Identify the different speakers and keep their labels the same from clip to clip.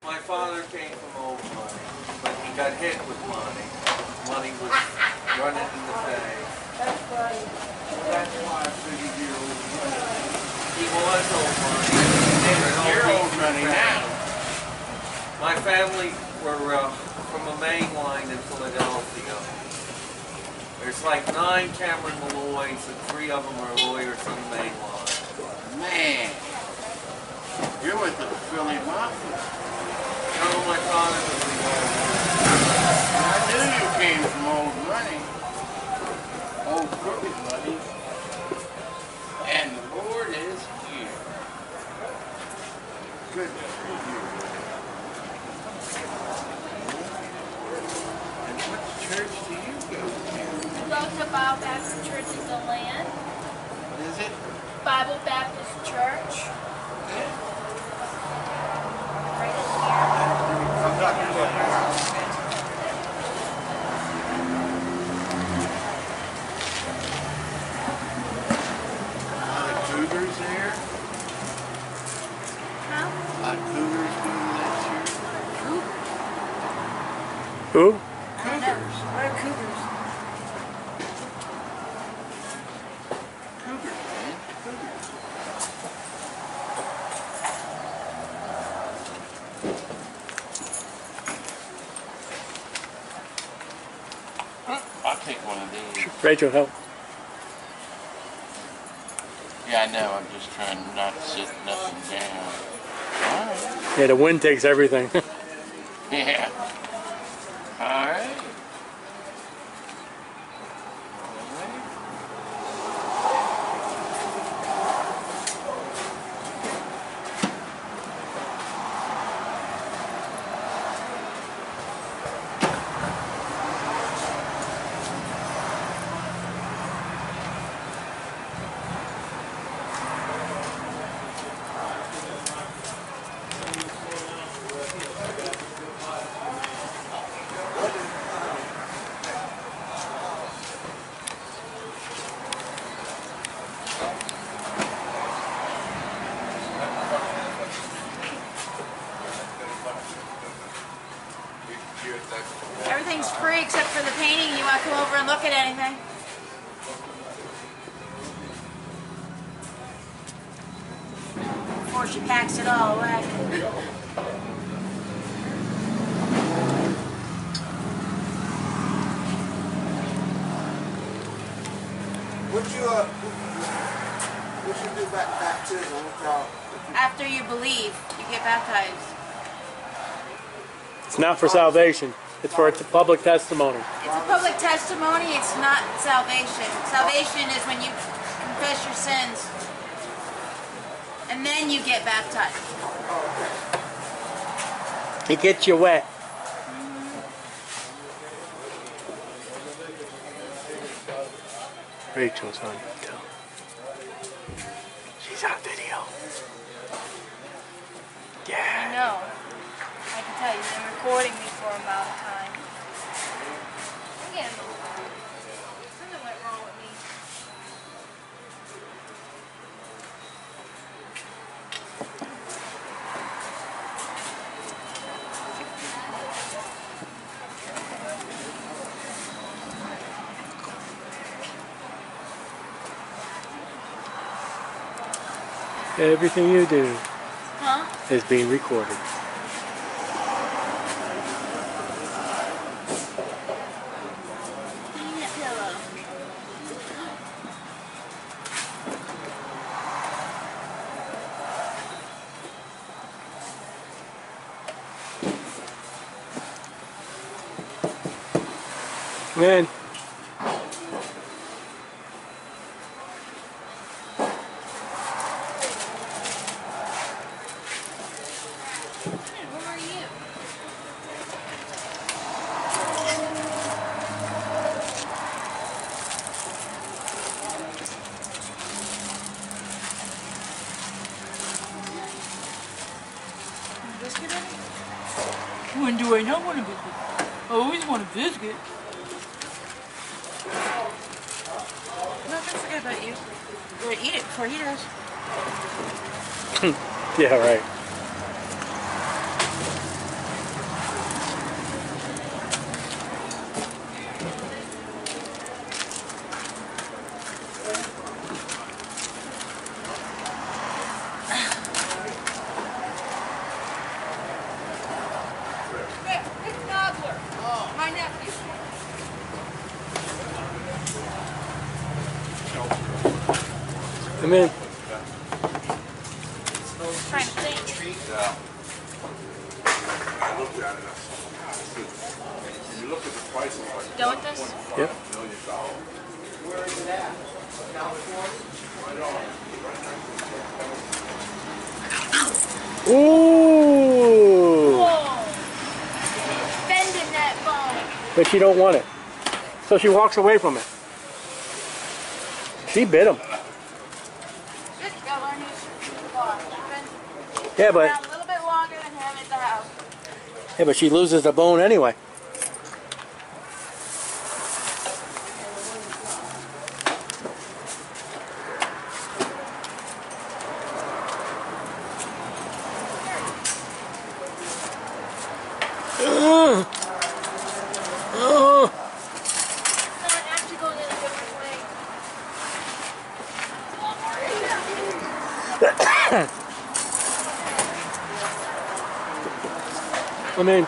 Speaker 1: My father came from old money, but he got hit with money. Money was running in the bank.
Speaker 2: That's right.
Speaker 3: That's why I figured you're old money.
Speaker 1: He was old money.
Speaker 3: You're old money now.
Speaker 1: My family were from a main line in Philadelphia. There's like 9 Cameron Malloys and 3 of them are lawyers on the main line.
Speaker 3: Man, you're with the Philly Mafia.
Speaker 1: No, my father was involved.
Speaker 3: I knew you came from old money. Old crooked money. And the Lord is here. Good for you. And what church do you go to?
Speaker 2: We go to Bible Baptist Church in the land.
Speaker 3: What is it?
Speaker 2: Bible Baptist Church.
Speaker 3: Yeah.
Speaker 2: Right in here.
Speaker 3: I'm not going to Cougars there?
Speaker 2: Huh?
Speaker 3: Cougars going to that church?
Speaker 4: Who?
Speaker 3: Cougars.
Speaker 2: What are cougars?
Speaker 3: Cougars, man. Cougars. I'll take one of these.
Speaker 4: Rachel, help.
Speaker 3: Yeah, I know. I'm just trying not to sit nothing down. All right.
Speaker 4: Yeah, the wind takes everything.
Speaker 3: Yeah. All right.
Speaker 2: Everything's free except for the painting. You want to come over and look at anything? Before she packs it all away.
Speaker 5: What you do baptism without?
Speaker 2: After you believe, you get baptized.
Speaker 4: It's not for salvation. It's for a public testimony.
Speaker 2: It's a public testimony. It's not salvation. Salvation is when you confess your sins and then you get baptized.
Speaker 4: It gets you wet. Rachel's on video. She's on video.
Speaker 2: I
Speaker 4: Yeah.
Speaker 2: know. I can tell you've been recording me for a amount of time. Again, something went wrong with me.
Speaker 4: Everything you do
Speaker 2: Huh?
Speaker 4: is being recorded.
Speaker 2: Give me that pillow.
Speaker 4: Man.
Speaker 2: Who are you? Biscuit in it?
Speaker 6: When do I not want a biscuit? I always want a biscuit.
Speaker 2: I'm not gonna forget about you. You're gonna eat it before he does.
Speaker 4: Yeah, right. Come in.
Speaker 2: Trying to think.
Speaker 7: I looked at it. You look at the price of like
Speaker 2: Go with this?
Speaker 4: Yep.
Speaker 7: $1 million.
Speaker 5: Where is it at? California?
Speaker 4: Ooh!
Speaker 2: Whoa! Bending that bone.
Speaker 4: But she don't want it. So she walks away from it. She bit him.
Speaker 2: Good. Got one who's lost.
Speaker 4: Yeah, but
Speaker 2: A little bit longer than him at the house.
Speaker 4: she loses the bone anyway.
Speaker 2: No, it actually goes in a different way.
Speaker 4: I mean,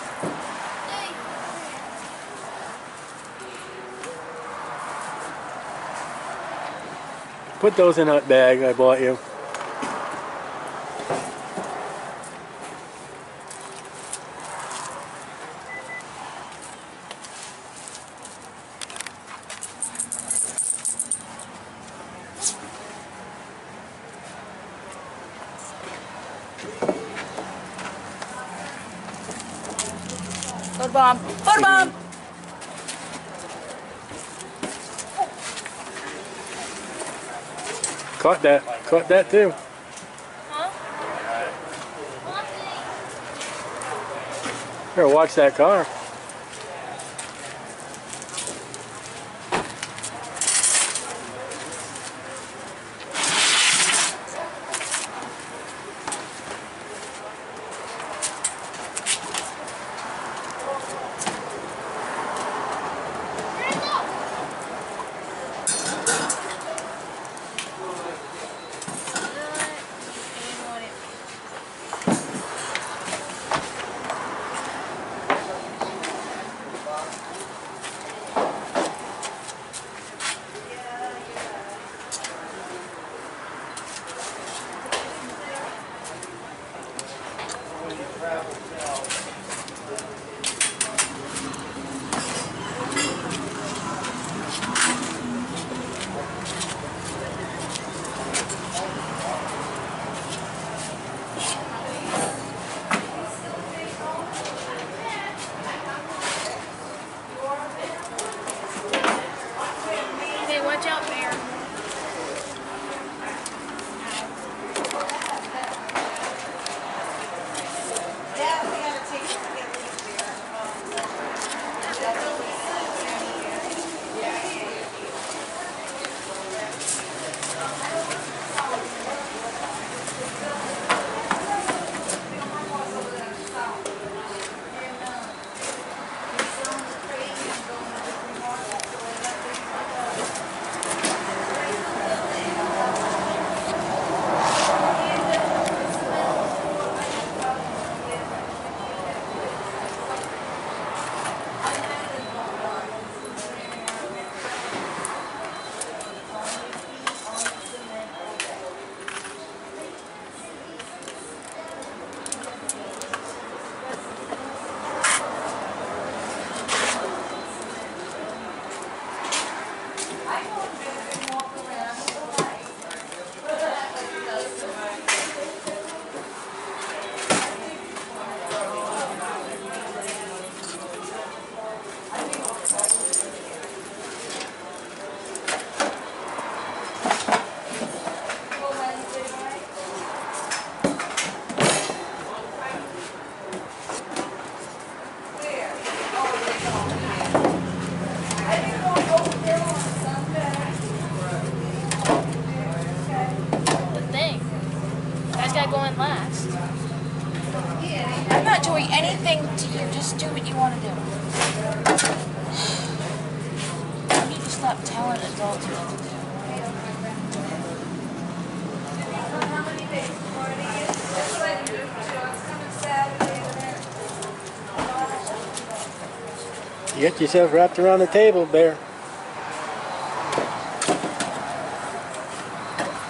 Speaker 4: put those in that bag I bought you.
Speaker 2: Food bomb. Food bomb.
Speaker 4: Caught that. Caught that too.
Speaker 2: Huh?
Speaker 4: Here, watch that car.
Speaker 2: Hey, watch out, Bear. Going last. I'm not doing anything to you. Just do what you want to do. You need to stop telling adults what to do.
Speaker 4: You get yourself wrapped around the table, Bear.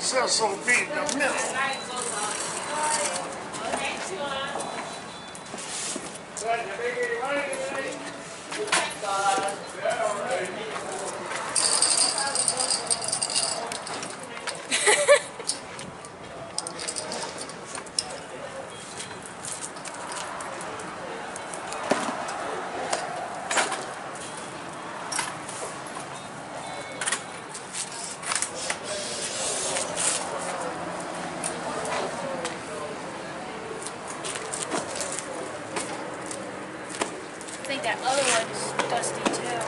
Speaker 3: Sell some beat in the middle.
Speaker 2: I think that other one's dusty too.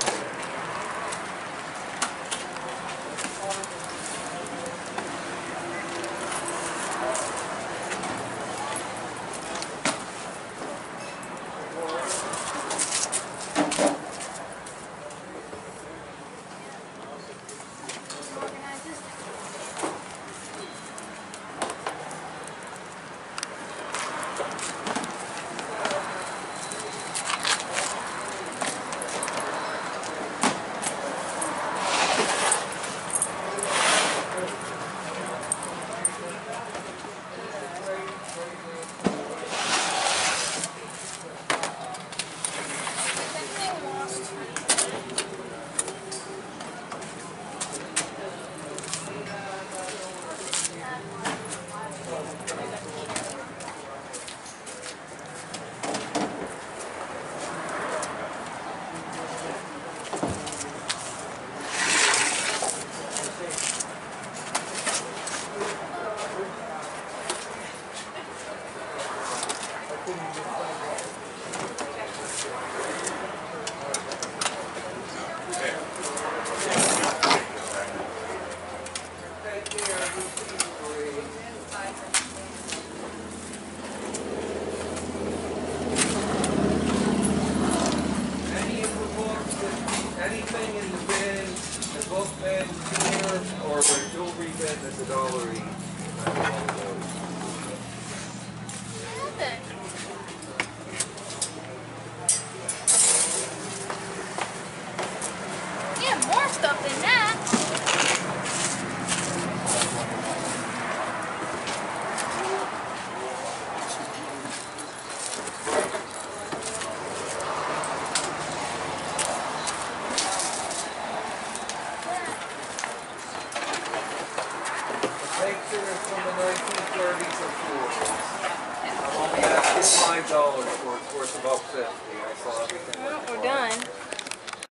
Speaker 1: Anything in the bin, the book bin, here, or a jewelry bin is $1 each.
Speaker 2: Yeah, more stuff than that.
Speaker 1: Picture is from the 1930s or 40s. I'm only asking $5 for it. It's worth about 50. I saw everything.
Speaker 2: Well, we're done.